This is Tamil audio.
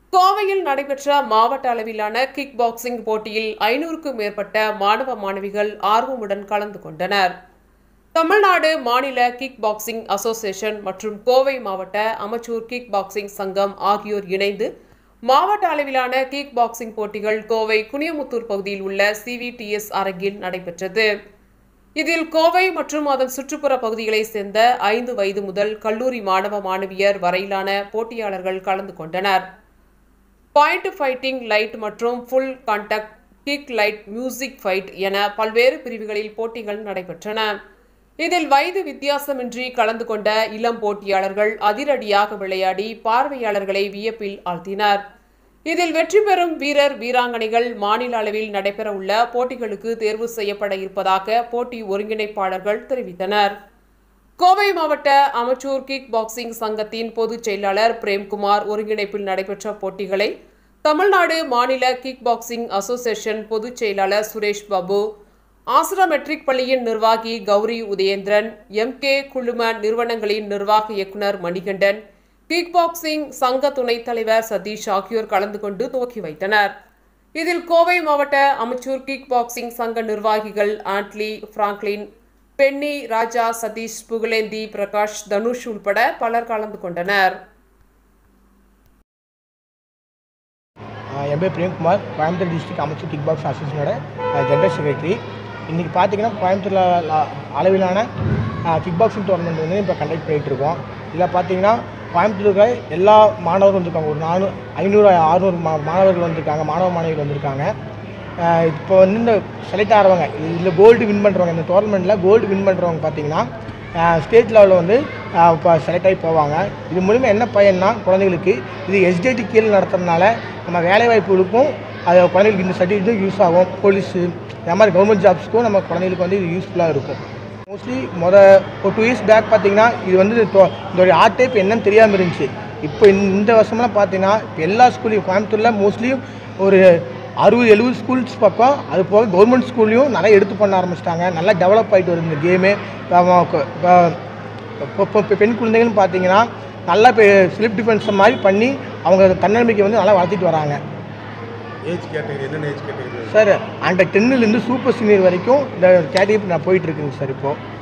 கோவையில் நடைபெற்ற மாவட்ட அளவிலான கிக் பாக்ஸிங் போட்டியில் 500க்கும் மேற்பட்ட மாணவ மாணவிகள் ஆர்வமுடன் கலந்து கொண்டனர். தமிழ்நாடு மாநில கிக் பாக்ஸிங் அசோசியேஷன் மற்றும் கோவை மாவட்ட அமெச்சூர் கிக் பாக்ஸிங் சங்கம் ஆகியோர் இணைந்து மாவட்ட அளவிலான கிக் பாக்ஸிங் போட்டிகள் கோவை குனியமுத்தூர் பகுதியில் உள்ள CVTS அரங்கில் நடைபெற்றது. இதில் கோவை மற்றும் அதன் சுற்றுப்புற பகுதிகளைச் சேர்ந்த 5 வயது முதல் கல்லூரி மாணவ மாணவியர் வரையிலான போட்டியாளர்கள் கலந்து கொண்டனர். பாயிண்ட் ஃபைட்டிங், லைட் மற்றும் full contact, kick, light, music fight என பல்வேறு பிரிவுகளில் போட்டிகள் நடைபெற்றன. இதில் வயது வித்தியாசமின்றி கலந்து கொண்ட இளம் போட்டியாளர்கள் அதிரடியாக விளையாடி பார்வையாளர்களை வியப்பில் ஆழ்த்தினர். இதில் வெற்றி பெறும் வீரர் வீராங்கனைகள் மாநில அளவில் நடைபெறவுள்ள போட்டிகளுக்கு தேர்வு செய்யப்பட இருப்பதாக போட்டி ஒருங்கிணைப்பாளர்கள் தெரிவித்தனர். கோவை மாவட்ட அமெச்சூர் கிக் பாக்ஸிங் சங்கத்தின் பொதுச் செயலாளர் பிரேம்குமார் ஒருங்கிணைப்பில் நடைபெற்ற போட்டிகளை தமிழ்நாடு மாநில கிக் பாக்ஸிங் அசோசியேஷன் பொதுச் செயலாளர் சுரேஷ் பாபு, ஆசிரா மெட்ரிக் பள்ளியின் நிர்வாகி கௌரி உதயேந்திரன், MK குழும நிறுவனங்களின் நிர்வாக இயக்குநர் மணிகண்டன், கிக் பாக்ஸிங் சங்க துணைத் தலைவர் சதீஷ் ஆகியோர் கலந்து கொண்டு துவக்கி வைத்தனர். இதில் கோவை மாவட்ட அமெச்சூர் கிக் பாக்ஸிங் சங்க நிர்வாகிகள் Andley, Franklin, Benny, Raja, Satish, Pugazhendhi, Prakash, Dhanush உள்பட பலர் கலந்து கொண்டனர். என் பேர் Premkumar, Coimbatore district amateur kick box அசோசியேஷனோட ஜெனரல் செக்ரட்டரி. இன்றைக்கி பார்த்தீங்கன்னா கோயம்புத்தூரில் அளவிலான கிக் பாக்ஸிங் டோர்னமெண்ட் வந்து இப்போ கண்டக்ட் பண்ணிகிட்ருக்கோம். இதில் பார்த்தீங்கன்னா கோயம்புத்தூரில் எல்லா மாணவர்கள் வந்திருக்காங்க. ஒரு 500-600 மாணவர்கள் வந்திருக்காங்க, மாணவ மாணவிகள் வந்திருக்காங்க. இப்போ வந்து இந்த செலக்ட் ஆகிறவங்க, இதில் கோல்டு வின் பண்ணுறவங்க, இந்த டோர்னமெண்ட்டில் கோல்டு வின் பண்ணுறவங்க பார்த்தீங்கன்னா ஸ்டேட் லெவலில் வந்து இப்போ செலக்ட் ஆகி போவாங்க. இது மூலிமா என்ன பயன்னா, குழந்தைகளுக்கு இது SDT கீழே நடத்துறதுனால நம்ம வேலைவாய்ப்புகளுக்கும் அது குழந்தைகளுக்கு இந்த சர்டிஃபிகேட்டும் யூஸ் ஆகும். போலீஸு இந்த மாதிரி கவர்மெண்ட் ஜாப்ஸுக்கும் நம்ம குழந்தைகளுக்கு வந்து இது யூஸ்ஃபுல்லாக இருக்கும். மோஸ்ட்லி ஒரு 2 years பேக் பார்த்தீங்கன்னா இது வந்து இதோடைய ஆர்ட் டைப் என்னன்னு தெரியாமல் இருந்துச்சு. இப்போ இந்த வருஷம்லாம் பார்த்தீங்கன்னா இப்போ எல்லா ஸ்கூல்லையும் கோயம்புத்தூரில் மோஸ்ட்லி ஒரு 60-70 ஸ்கூல்ஸ் பக்கம், அது போக கவர்மெண்ட் ஸ்கூல்லையும் நிறைய எடுத்து பண்ண ஆரம்பிச்சிட்டாங்க. நல்லா டெவலப் ஆகிட்டு வருது இந்த கேமு. இப்போ பெண் குழந்தைகள்னு பார்த்தீங்கன்னா நல்லா இப்போ செல்ஃப் டிஃபென்ஸ் மாதிரி பண்ணி அவங்க தன்னம்பிக்கை வந்து நல்லா வளர்த்திட்டு வராங்க. ஏஜ் கேட்டகரி என்னென்ன ஏஜ் கேட்டகரி சார்? அண்டர் 10லேருந்து சூப்பர் சீனியர் வரைக்கும் இந்த கேட்டகரி நான் போயிட்டுருக்குங்க சார் இப்போது.